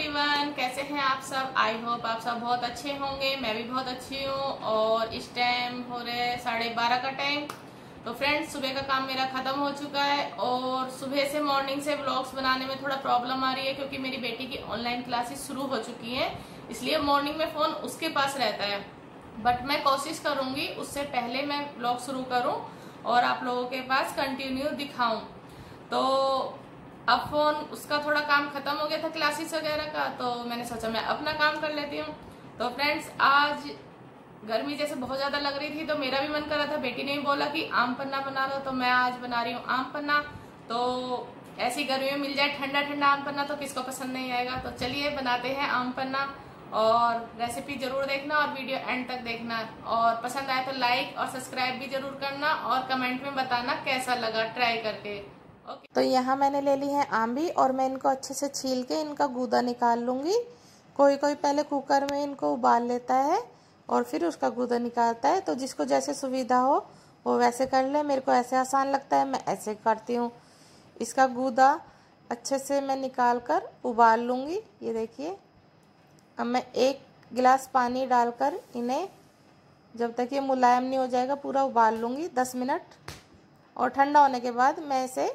Everyone, कैसे हैं आप सब। आई होप आप सब बहुत अच्छे होंगे। मैं भी बहुत अच्छी हूँ। और इस टाइम हो रहे 12:30 का टाइम। तो फ्रेंड्स, सुबह का काम मेरा खत्म हो चुका है और सुबह से मॉर्निंग से व्लॉग्स बनाने में थोड़ा प्रॉब्लम आ रही है क्योंकि मेरी बेटी की ऑनलाइन क्लासेस शुरू हो चुकी हैं, इसलिए मॉर्निंग में फोन उसके पास रहता है। बट मैं कोशिश करूंगी उससे पहले मैं व्लॉग शुरू करूं और आप लोगों के पास कंटिन्यू दिखाऊं। तो अब फोन उसका थोड़ा काम खत्म हो गया था क्लासेस वगैरह का, तो मैंने सोचा मैं अपना काम कर लेती हूँ। तो फ्रेंड्स, आज गर्मी जैसे बहुत ज्यादा लग रही थी तो मेरा भी मन कर रहा था। बेटी ने भी बोला कि आम पन्ना बना लो, तो मैं आज बना रही हूँ आम पन्ना। तो ऐसी गर्मी में मिल जाए ठंडा ठंडा आम पन्ना तो किसको पसंद नहीं आएगा। तो चलिए बनाते हैं आम पन्ना। और रेसिपी जरूर देखना और वीडियो एंड तक देखना, और पसंद आए तो लाइक और सब्सक्राइब भी जरूर करना और कमेंट में बताना कैसा लगा ट्राई करके। ओके। तो यहाँ मैंने ले ली है आंबी और मैं इनको अच्छे से छील के इनका गूदा निकाल लूँगी। कोई कोई पहले कुकर में इनको उबाल लेता है और फिर उसका गूदा निकालता है, तो जिसको जैसे सुविधा हो वो वैसे कर ले। मेरे को ऐसे आसान लगता है, मैं ऐसे करती हूँ। इसका गूदा अच्छे से मैं निकाल कर उबाल लूँगी। ये देखिए, अब मैं 1 गिलास पानी डालकर इन्हें जब तक ये मुलायम नहीं हो जाएगा पूरा उबाल लूँगी 10 मिनट। और ठंडा होने के बाद मैं इसे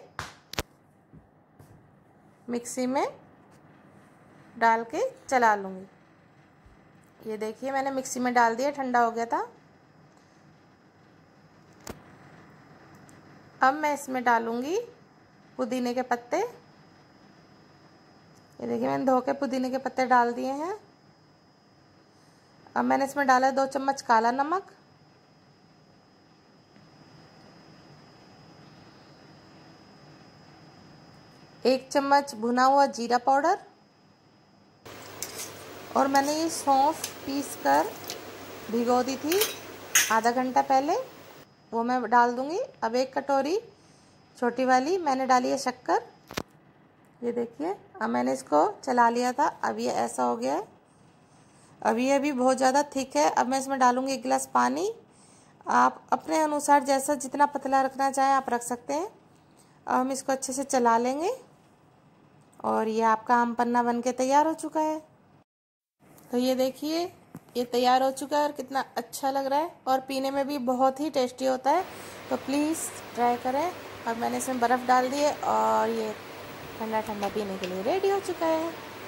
मिक्सी में डाल के चला लूँगी। ये देखिए, मैंने मिक्सी में डाल दिया, ठंडा हो गया था। अब मैं इसमें डालूँगी पुदीने के पत्ते। ये देखिए, मैंने धो के पुदीने के पत्ते डाल दिए हैं। अब मैंने इसमें डाला 2 चम्मच काला नमक, 1 चम्मच भुना हुआ जीरा पाउडर, और मैंने ये सौंफ पीस कर भिगो दी थी आधा घंटा पहले, वो मैं डाल दूंगी। अब 1 कटोरी छोटी वाली मैंने डाली है शक्कर। ये देखिए, अब मैंने इसको चला लिया था, अब ये ऐसा हो गया है। अब ये भी बहुत ज़्यादा थिक है। अब मैं इसमें डालूंगी 1 गिलास पानी। आप अपने अनुसार जैसा जितना पतला रखना चाहें आप रख सकते हैं। अब हम इसको अच्छे से चला लेंगे और ये आपका आम पन्ना बनके तैयार हो चुका है। तो ये देखिए, ये तैयार हो चुका है और कितना अच्छा लग रहा है और पीने में भी बहुत ही टेस्टी होता है। तो प्लीज़ ट्राई करें। अब मैंने इसमें बर्फ़ डाल दी है और ये ठंडा ठंडा पीने के लिए रेडी हो चुका है।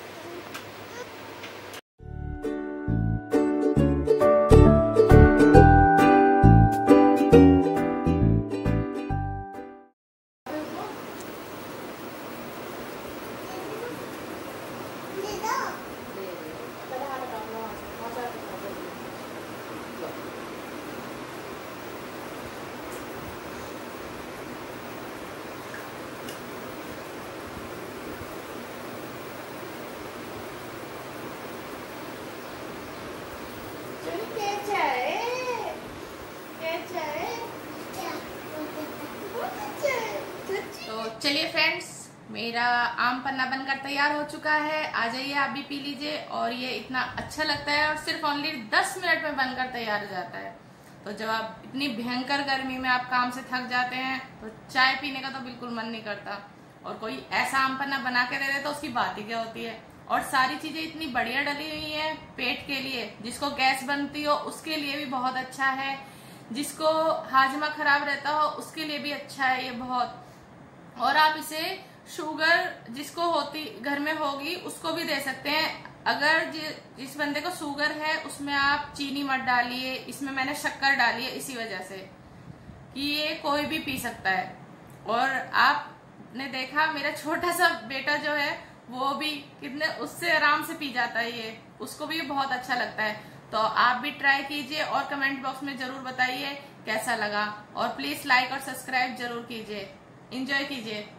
तो चलिए फ्रेंड्स, मेरा आम पन्ना बनकर तैयार हो चुका है। आ जाइए, आप भी पी लीजिए। और ये इतना अच्छा लगता है और सिर्फ ओनली 10 मिनट में बनकर तैयार हो जाता है। तो जब आप इतनी भयंकर गर्मी में आप काम से थक जाते हैं तो चाय पीने का तो बिल्कुल मन नहीं करता, और कोई ऐसा आम पन्ना बना के दे दे तो उसकी बात ही क्या होती है। और सारी चीजें इतनी बढ़िया डली हुई है पेट के लिए, जिसको गैस बनती हो उसके लिए भी बहुत अच्छा है, जिसको हाजमा खराब रहता हो उसके लिए भी अच्छा है ये बहुत। और आप इसे शुगर जिसको होती घर में होगी उसको भी दे सकते हैं। अगर जिस बंदे को शुगर है उसमें आप चीनी मत डालिए, इसमें मैंने शक्कर डाली है इसी वजह से कि ये कोई भी पी सकता है। और आपने देखा मेरा छोटा सा बेटा जो है वो भी कितने उससे आराम से पी जाता है, ये उसको भी बहुत अच्छा लगता है। तो आप भी ट्राई कीजिए और कमेंट बॉक्स में जरूर बताइए कैसा लगा, और प्लीज लाइक और सब्सक्राइब जरूर कीजिए। एंजॉय कीजिए।